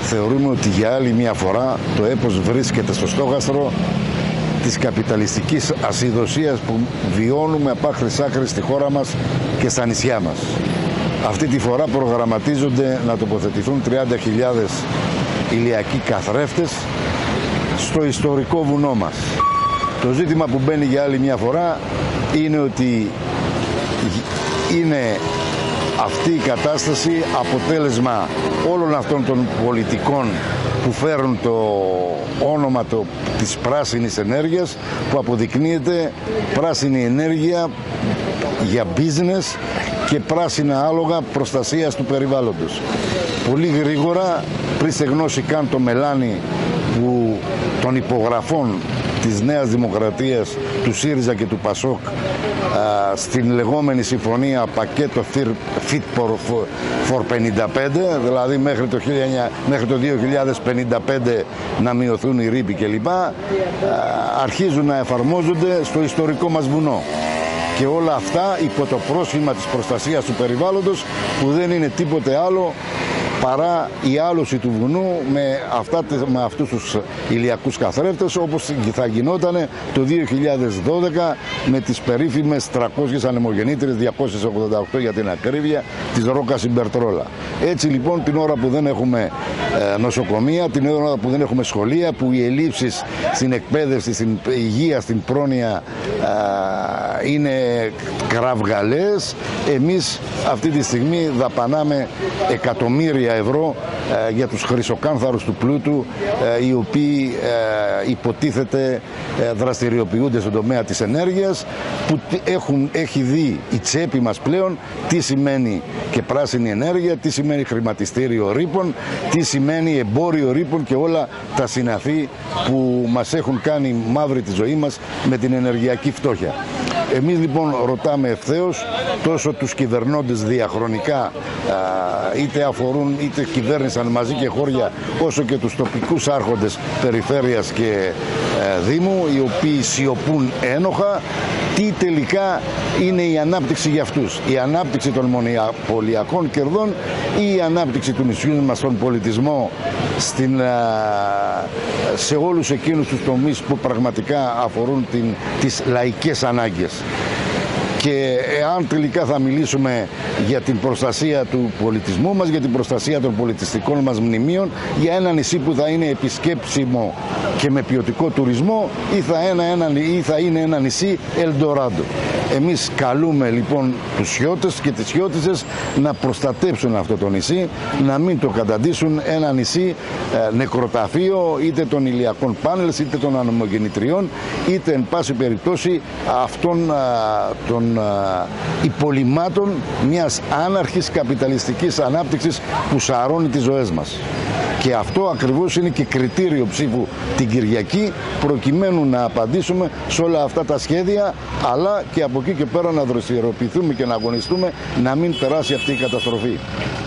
θεωρούμε ότι για άλλη μια φορά το έπος βρίσκεται στο στόχαστρο της καπιταλιστικής ασυδοσίας που βιώνουμε από άκρης άκρης στη χώρα μας και στα νησιά μας. Αυτή τη φορά προγραμματίζονται να τοποθετηθούν 30.000 ηλιακοί καθρέφτες στο ιστορικό βουνό μας. Το ζήτημα που μπαίνει για άλλη μια φορά είναι ότι είναι αυτή η κατάσταση αποτέλεσμα όλων αυτών των πολιτικών που φέρουν το όνομα της πράσινης ενέργειας, που αποδεικνύεται πράσινη ενέργεια για business και πράσινα άλογα προστασίας του περιβάλλοντος. Πολύ γρήγορα, πριν στεγνώσει καν το μελάνι των υπογραφών της Νέας Δημοκρατίας, του ΣΥΡΙΖΑ και του ΠΑΣΟΚ στην λεγόμενη συμφωνία πακέτο Fit for 55, δηλαδή μέχρι το 2055 να μειωθούν οι ρήποι κλπ, αρχίζουν να εφαρμόζονται στο ιστορικό μας βουνό. Και όλα αυτά υπό το πρόσχημα της προστασίας του περιβάλλοντος, που δεν είναι τίποτε άλλο παρά η άλωση του βουνού με αυτούς τους ηλιακούς καθρέφτες, όπως θα γινόταν το 2012 με τις περίφημες 300 ανεμογεννήτριες, 288 για την ακρίβεια, της Ρόκας Ιμπερτρόλα. Έτσι λοιπόν, την ώρα που δεν έχουμε νοσοκομεία, την ώρα που δεν έχουμε σχολεία, που οι ελλείψεις στην εκπαίδευση, στην υγεία, στην πρόνοια είναι κραυγαλές, εμείς αυτή τη στιγμή δαπανάμε εκατομμύρια ευρώ για τους χρυσοκάνθαρους του πλούτου, οι οποίοι υποτίθεται δραστηριοποιούνται στον τομέα της ενέργειας, που έχει δει η τσέπη μας πλέον τι σημαίνει και πράσινη ενέργεια, τι σημαίνει χρηματιστήριο ρήπων, τι σημαίνει εμπόριο ρήπων και όλα τα συναφή που μας έχουν κάνει μαύρη τη ζωή μας με την ενεργειακή φτώχεια. Εμείς λοιπόν ρωτάμε ευθέως τόσο τους κυβερνώντες διαχρονικά, είτε αφορούν είτε κυβέρνησαν μαζί και χώρια, όσο και τους τοπικούς άρχοντες περιφέρειας και δήμου, οι οποίοι σιωπούν ένοχα, τι τελικά είναι η ανάπτυξη για αυτούς. Η ανάπτυξη των μονοπωλιακών κερδών ή η ανάπτυξη του νησιού μας στον πολιτισμό, σε όλους εκείνους τους τομείς που πραγματικά αφορούν τις λαϊκές ανάγκες. Και εάν τελικά θα μιλήσουμε για την προστασία του πολιτισμού μας, για την προστασία των πολιτιστικών μας μνημείων, για ένα νησί που θα είναι επισκέψιμο και με ποιοτικό τουρισμό, ή θα είναι ένα νησί Ελντοράντο. Εμείς καλούμε λοιπόν τους Σιώτες και τις Σιώτισσες να προστατέψουν αυτό το νησί, να μην το καταντήσουν ένα νησί νεκροταφείο είτε των ηλιακών πάνελς, είτε των ανεμογεννητριών, είτε εν πάση περιπτώσει αυτών των υπολειμμάτων μιας άναρχης καπιταλιστικής ανάπτυξης που σαρώνει τις ζωές μας. Και αυτό ακριβώς είναι και κριτήριο ψήφου την Κυριακή, προκειμένου να απαντήσουμε σε όλα αυτά τα σχέδια, αλλά και από εκεί και πέρα να δραστηριοποιηθούμε και να αγωνιστούμε να μην περάσει αυτή η καταστροφή.